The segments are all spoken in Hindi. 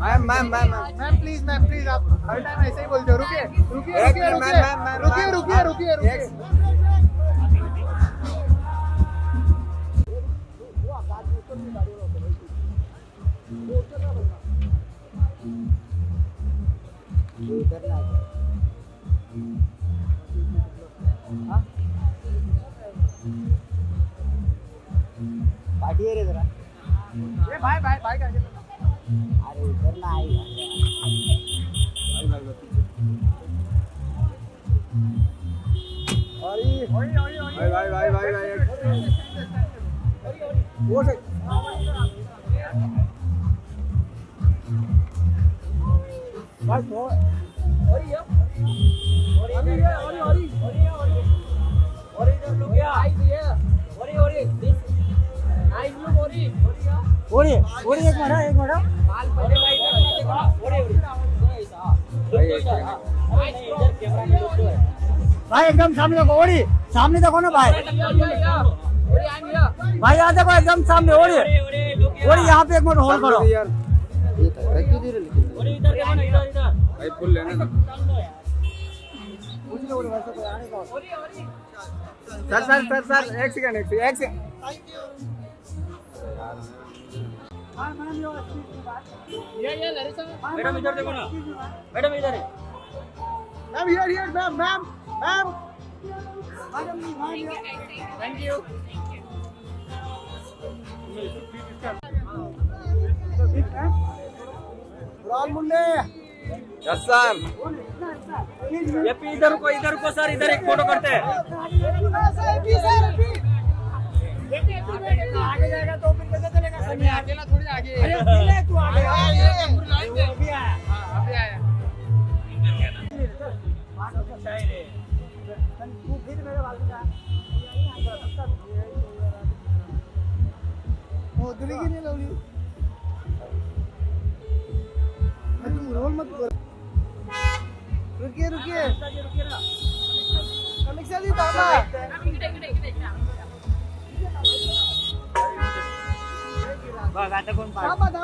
मैम प्लीज आप हर टाइम ऐसे ही बोलते हो। रुकिए। पार्टी है रे जरा। ये भाई का अरे इधर ना आई भाई वो से भाई तो और इधर लोग क्या आई दिया और दिस नाइस लुक और एक मिनट माल पहले भाई भाई एकदम सामने देखो ओरी सामने देखो ना भाई भाई यहाँ देखो एकदम सामने ओरी यहाँ पे एक मिनट होल्ड करो यार भाई फुल लेना सर एक सेकंड मैडम इधर देखो ना मैडम इधर है ma'am here ma'am thank you राल मुंडे यस सर ये पी इधर को सर इधर एक फोटो करते हैं आगे जाएगा तो फिर कैसे चलेगा सर अकेला थोड़ी आगे अरे तू आगे अभी आया तू फिर मेरे बाल में वो दूरी की नहीं लौड़ी तू रोल मत कर रुकिए ना कनेक्शन दी दादा बघ आता कोण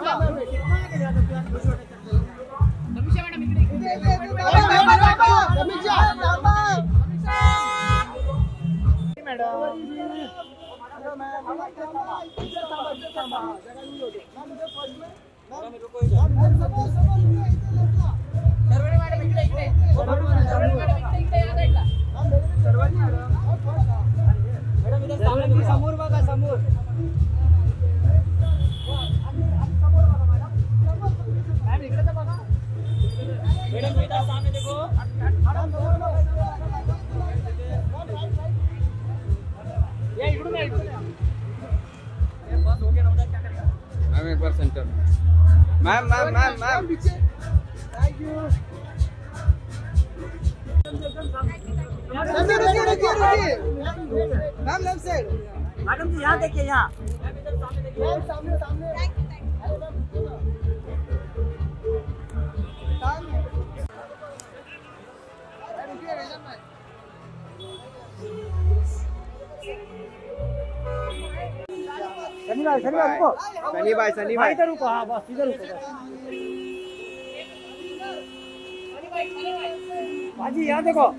समोर बघा समोर मैडम इधर सामने देखो ये इकडून बस हो गया ना क्या करेगा मैम एक बार सेंटर मैम पीछे थैंक यू रुकिए ma'am left side madam ji यहाँ देखिए यहाँ सामने सनी भाई इधर रुको हाँ बस इधर रुको बाजी यहाँ देखो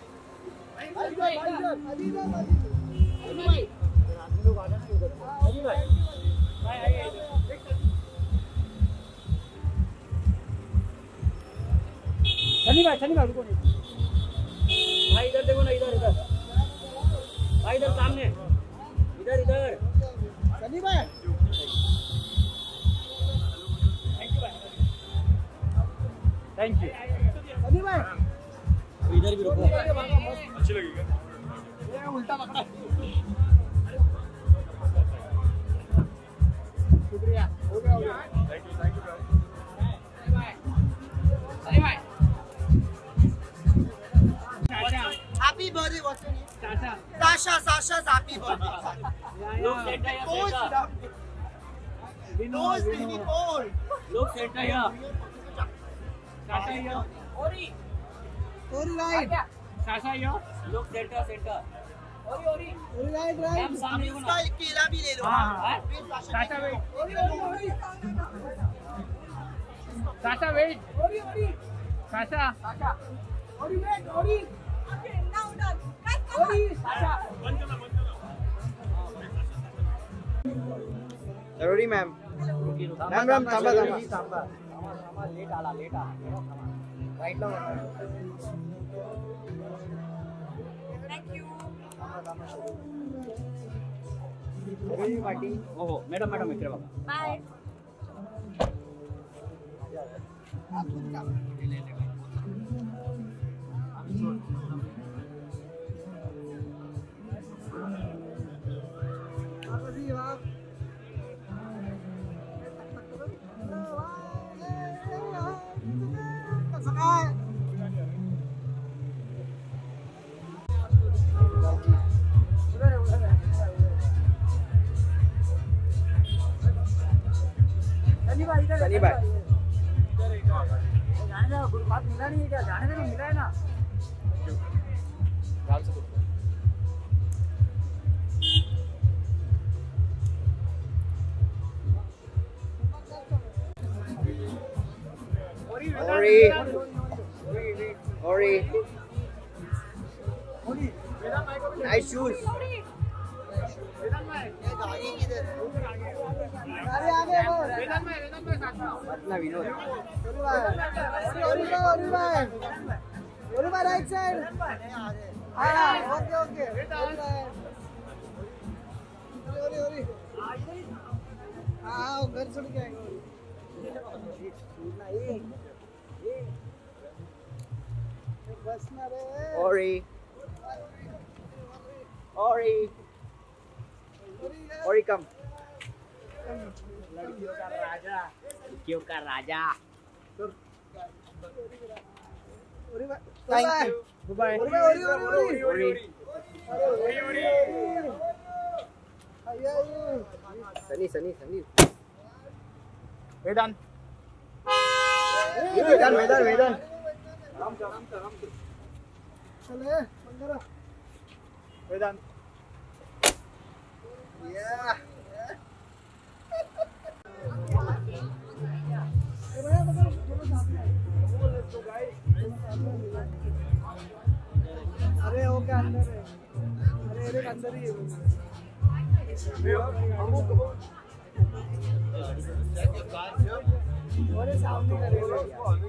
सनी भाई रुको भाई इधर देखो ना इधर भाई इधर सामने इधर सनी भाई थैंक यू सनी भाई इधर भी रुको अच्छी लगेगी ये उल्टा पकड़ा शुक्रिया हो गया थैंक यू सनी भाई happy birthday what's your name Sasha's happy birthday look Santa here Vinod baby Paul look Santa here Sasha here Ori right Sasha here look Santa Ori right हम सामने इसका केला भी ले लो हां Sasha wait Sasha, wait. Sasha. Ori, wait, Ori. Okay, now done. Guys, come on. Sasha. जरूरी मैम मैम थांबा लेट आला राईट ला Thank you. पार्टी हो मॅडम इकडे बघा Bye. सनी भाई जाने का बात मिला नहीं है क्या जाने का मिला है ना Ori nice shoes अपना विनोद राइट साइड ओके घर छोड़ के Ori come लड़कियों का राजा thank you bye Ori Sunny Vedan. Vedan Vedan. yeah अरे ओके अंदर है अरे अंदर ही है सामने करेगा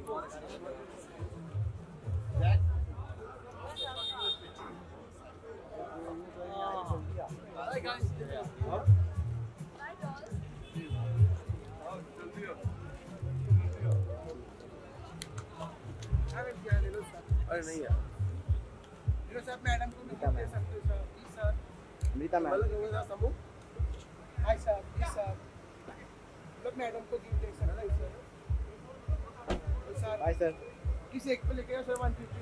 अरे नहीं यार मैडम को Amrita ma'am Amrita ma'am hi sir please sir लोग मैडम को गिफ्ट दे सकते हैं सर हाय सर किस एक पे लेके sir 150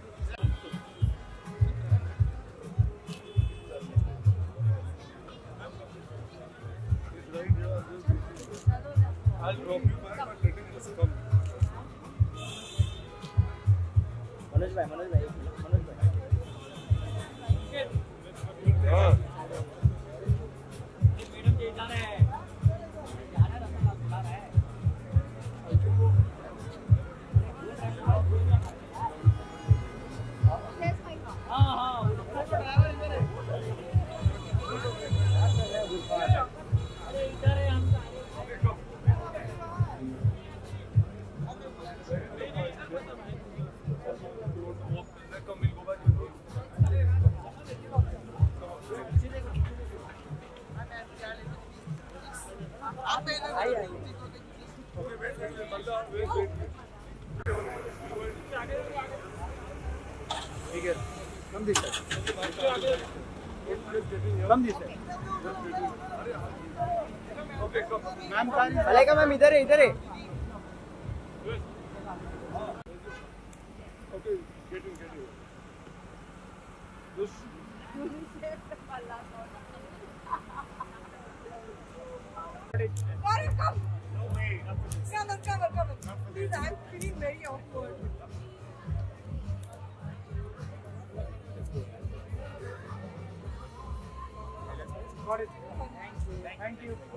I'll drop you by my letting us come. Manoj भाई हाँ There's my car. Come, we'll go back to the road. Okay, wait, Balda, wait. ठीक है कम दिस है कम दिस है Okay, come. मैम का मलाइका मैम इधर है Okay, get in. Just Warren, come. Come on. Please, I'm feeling very awkward. got it thank you